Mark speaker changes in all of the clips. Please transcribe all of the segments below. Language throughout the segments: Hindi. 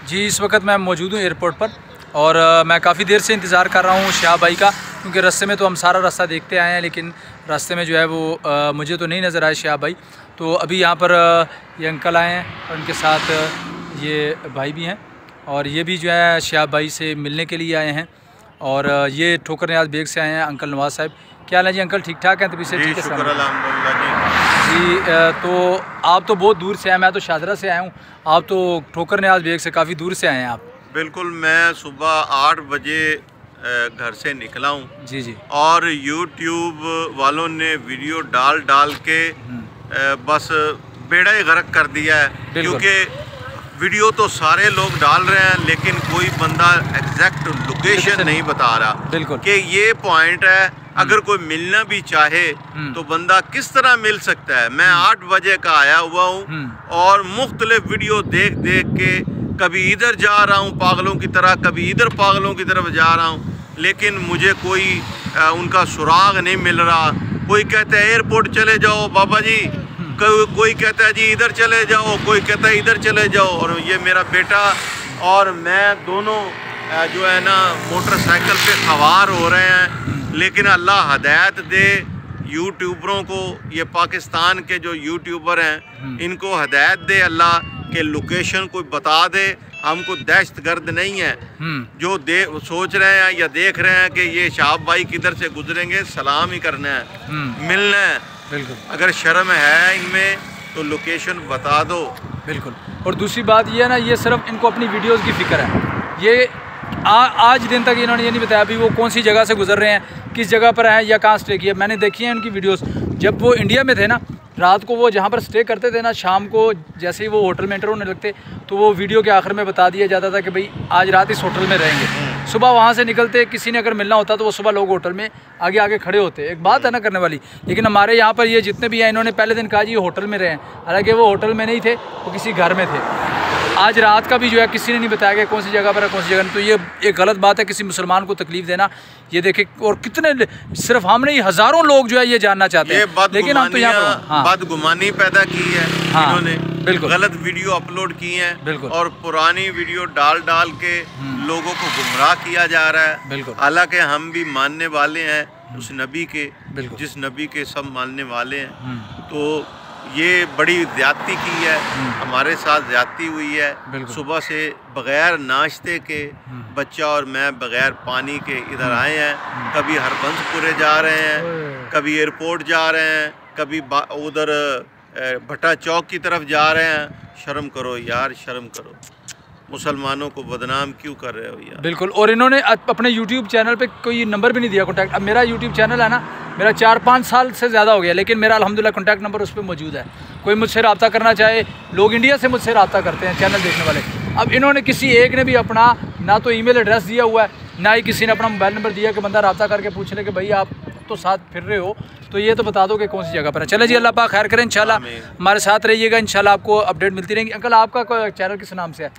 Speaker 1: जी इस वक्त मैं मौजूद हूँ एयरपोर्ट पर और मैं काफ़ी देर से इंतज़ार कर रहा हूँ शहाब भाई का, क्योंकि रास्ते में तो हम सारा रास्ता देखते आए हैं, लेकिन रास्ते में जो है वो मुझे तो नहीं नज़र आए शहाब भाई। तो अभी यहाँ पर ये अंकल आए हैं और उनके साथ ये भाई भी हैं और ये भी जो है शहाब भाई से मिलने के लिए आए हैं। और ये ठोकर नियाज़ बेग से आए हैं अंकल नवाज़ साहब। क्या हाल है जी अंकल, ठीक ठाक हैं? तभी से ठीक है जी। तो आप तो बहुत दूर से आए, मैं तो शाहदरा से आया हूँ, आप तो ठोकर नियाज़ बेग से काफ़ी दूर से आए हैं आप।
Speaker 2: बिल्कुल, मैं सुबह 8 बजे घर से निकला हूँ
Speaker 1: जी जी।
Speaker 2: और यूट्यूब वालों ने वीडियो डाल के बस बेड़ा ही गर्क कर दिया है, क्योंकि वीडियो तो सारे लोग डाल रहे हैं लेकिन कोई बंदा एग्जैक्ट लोकेशन नहीं बता रहा कि ये पॉइंट है। अगर कोई मिलना भी चाहे तो बंदा किस तरह मिल सकता है। मैं 8 बजे का आया हुआ हूँ और मुख्तलिफ वीडियो देख के कभी इधर जा रहा हूँ पागलों की तरह, कभी इधर पागलों की तरफ जा रहा हूँ, लेकिन मुझे कोई उनका सुराग नहीं मिल रहा। कोई कहता है एयरपोर्ट चले जाओ बाबा जी, कोई कहता है जी इधर चले जाओ, कोई कहता है इधर चले जाओ। और ये मेरा बेटा और मैं दोनों जो है ना मोटरसाइकिल पे सवार हो रहे हैं, लेकिन अल्लाह हदायत दे यूट्यूबरों को, ये पाकिस्तान के जो यूट्यूबर हैं इनको हदायत दे अल्लाह के लोकेशन कोई बता दे। हमको दहशत गर्द नहीं है जो सोच रहे हैं या देख रहे हैं कि ये शहाब भाई किधर से गुजरेंगे, सलाम ही करना है, मिलना है। बिल्कुल, अगर शर्म है इनमें तो लोकेशन बता दो। बिल्कुल।
Speaker 1: और दूसरी बात ये है ना, ये सिर्फ इनको अपनी वीडियोस की फ़िक्र है। ये आज दिन तक इन्होंने ये नहीं बताया अभी वो कौन सी जगह से गुजर रहे हैं, किस जगह पर हैं या कहाँ स्टे किया। मैंने देखी है उनकी वीडियोस, जब वो इंडिया में थे ना, रात को वो जहाँ पर स्टे करते थे ना, शाम को जैसे ही वो होटल में एंटर होने लगते तो वो वीडियो के आखिर में बता दिया जाता था कि भाई आज रात इस होटल में रहेंगे। सुबह वहाँ से निकलते, किसी ने अगर मिलना होता तो वो सुबह लोग होटल में आगे आगे खड़े होते। एक बात है ना करने वाली। लेकिन हमारे यहाँ पर ये जितने भी हैं इन्होंने पहले दिन कहा जी ये होटल में रहें, हालांकि वो होटल में नहीं थे, वो किसी घर में थे। आज रात का भी जो है किसी ने नहीं बताया कि कौन सी जगह पर है कौन सी जगह नहीं। तो ये एक गलत बात है किसी मुसलमान को तकलीफ़ देना। ये देखे और कितने, सिर्फ हम नहीं हज़ारों लोग जो है ये जानना चाहते हैं, लेकिन हम तो यहाँ पर
Speaker 2: बदगुमानी पैदा की है इन्होंने।
Speaker 1: बिल्कुल,
Speaker 2: गलत वीडियो अपलोड की हैं और पुरानी वीडियो डाल के लोगों को गुमराह किया जा रहा है। बिल्कुल, हालांकि हम भी मानने वाले हैं उस नबी के, जिस नबी के सब मानने वाले हैं। तो ये बड़ी ज़्यादती की है, हमारे साथ ज़्यादती हुई है। सुबह से बग़ैर नाश्ते के बच्चा और मैं बग़ैर पानी के इधर आए हैं। कभी हरबंसपुरे जा रहे हैं, कभी एयरपोर्ट जा रहे हैं, कभी उधर भट्टा चौक की तरफ जा रहे हैं। शर्म करो यार, शर्म करो। मुसलमानों को बदनाम क्यों कर रहे हो यार?
Speaker 1: बिल्कुल। और इन्होंने अपने YouTube चैनल पे कोई नंबर भी नहीं दिया कॉन्टैक्ट। अब मेरा YouTube चैनल है ना, मेरा 4-5 साल से ज़्यादा हो गया, लेकिन मेरा अल्हम्दुलिल्लाह कॉन्टैक्ट नंबर उस पर मौजूद है। कोई मुझसे रब्ता करना चाहे, लोग इंडिया से मुझसे रब्ता करते हैं चैनल देखने वाले। अब इन्होंने किसी एक ने भी अपना ना तो ईमेल एड्रेस दिया हुआ है, ना ही किसी ने अपना मोबाइल नंबर दिया कि बंदा रब्ता करके पूछ ले कि भाई आप तो साथ फिर रहे हो तो ये तो बता दो कि कौन सी जगह पर है। चले जी, अल्लाह पाक खैर करें, इंशाल्लाह हमारे साथ रहिएगा, इंशाल्लाह आपको अपडेट मिलती रहेंगी। अंकल आपका चैनल किस नाम से है?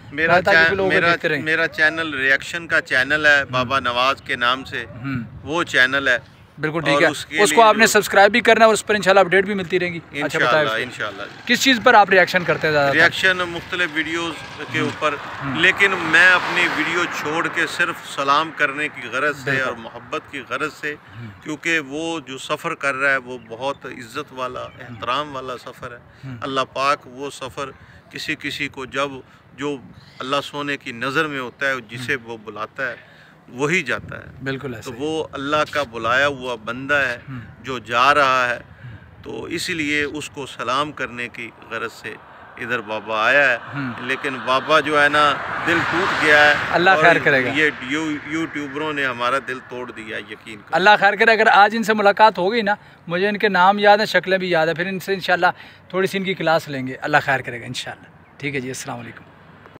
Speaker 2: मेरा चैनल रिएक्शन का चैनल है, बाबा नवाज के नाम से वो चैनल है।
Speaker 1: बिल्कुल ठीक है, उसको आपने सब्सक्राइब भी करना है और उस पर इंशाल्लाह अपडेट भी मिलती रहेंगी। अच्छा बताइए
Speaker 2: इंशाल्लाह
Speaker 1: किस चीज़ पर आप रिएक्शन करते हैं?
Speaker 2: रिएक्शन मुख्तलिफ वीडियोस के ऊपर, लेकिन मैं अपनी वीडियो छोड़ के सिर्फ सलाम करने की गरज से और मोहब्बत की गरज से, क्योंकि वो जो सफ़र कर रहा है वो बहुत इज़्ज़त वाला, एहतराम वाला सफ़र है। अल्लाह पाक वो सफ़र किसी को जब जो अल्लाह सोने की नज़र में होता है, जिसे वो बुलाता है वही जाता है। बिल्कुल ऐसे। तो वो अल्लाह का बुलाया हुआ बंदा है जो जा रहा है, तो इसलिए उसको सलाम करने की गरज से इधर बाबा आया है। लेकिन बाबा जो है ना दिल टूट गया है,
Speaker 1: अल्लाह खैर करेगा।
Speaker 2: ये यूट्यूबरों ने हमारा दिल तोड़ दिया, यकीन करो।
Speaker 1: अल्लाह खैर करे। अगर आज इनसे मुलाकात हो गई ना, मुझे इनके नाम याद है, शक्लें भी याद है, फिर इनसे इंशाल्लाह थोड़ी सी इनकी क्लास लेंगे। अल्लाह खैर करेगा इंशाल्लाह। ठीक है जी, अस्सलाम वालेकुम।